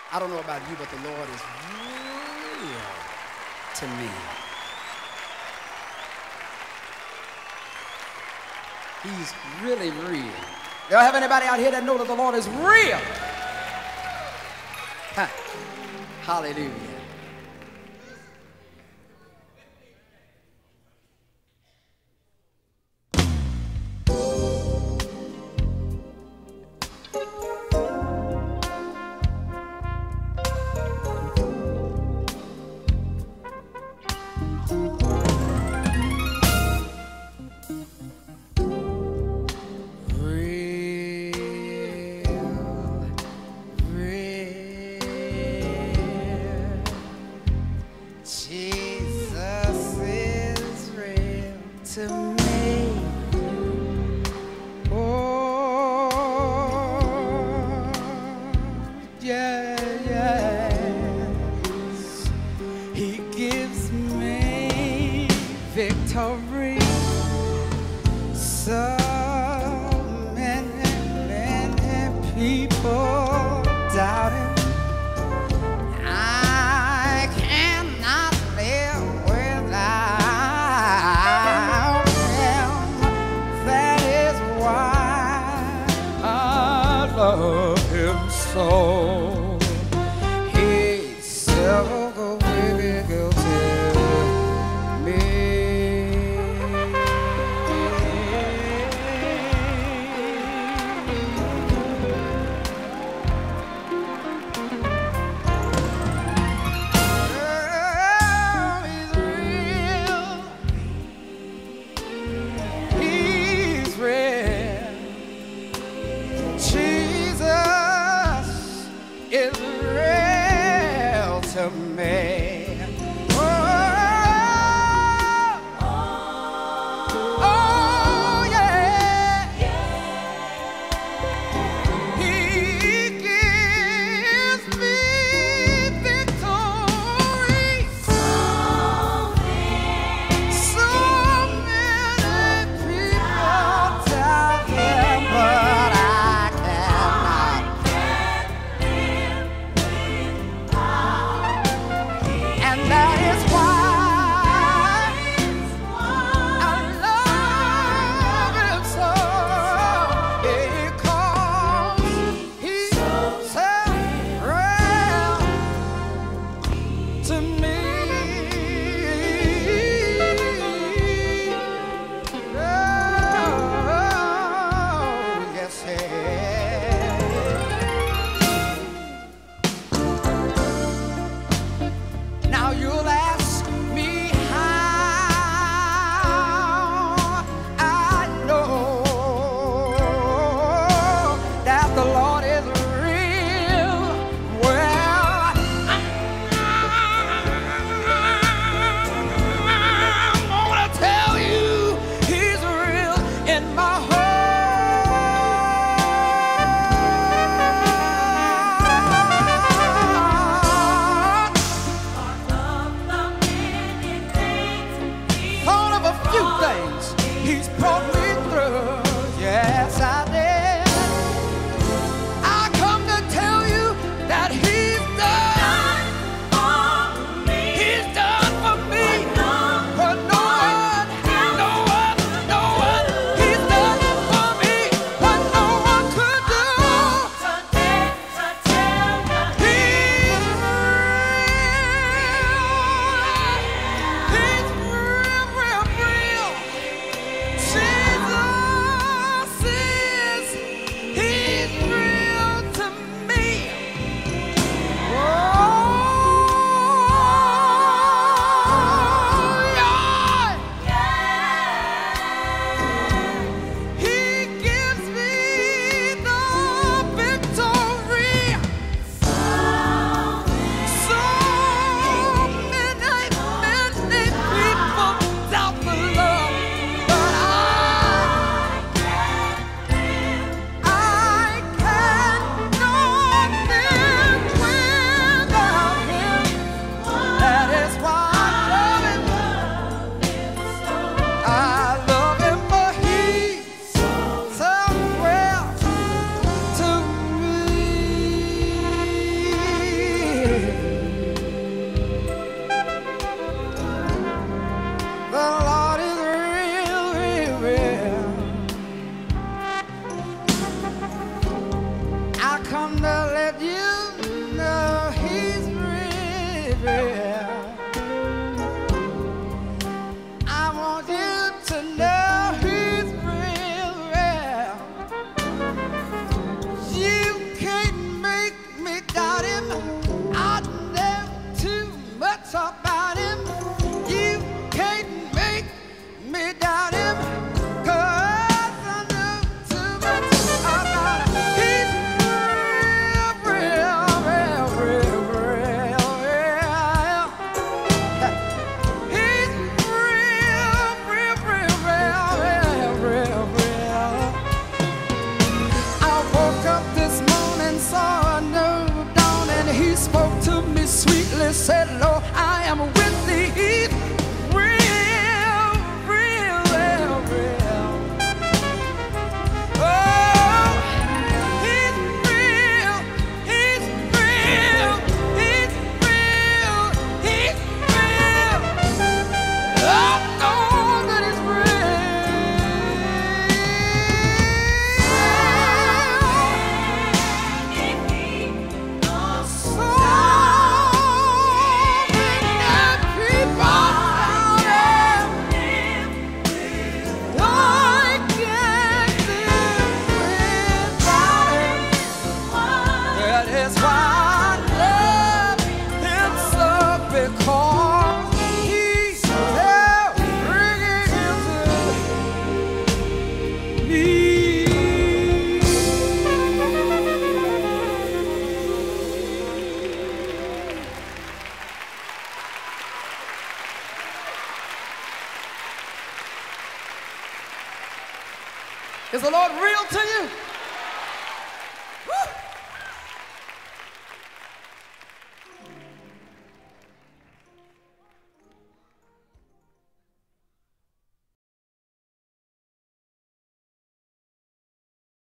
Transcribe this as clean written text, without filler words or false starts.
I don't know about you, but the Lord is real to me. He's really real. Y'all have anybody out here that know that the Lord is real? Huh. Hallelujah. Jesus is real to me. Oh, yes. He gives me victory. So many people doubting. Love him so. He's so good to me. Oh, he's real. He's real. Jesus is come to let you know he's real. I want you to know he's real. You can't make me doubt him. I know too much about him. You can't make me doubt him. 'Cause I know too much about him. He's real, real, real, real, real. He's real, real, real, real, real, real. I woke up this morning, saw a new dawn, and he spoke to me sweetly, said, Lord, I am with thee. He's real, real, real, real. Oh, he's real, he's real, he's real, he's real. I know that he's real. So many people out there, I can't live without him. That is why I love him so, because he's bringing him to me. Is the Lord real to you?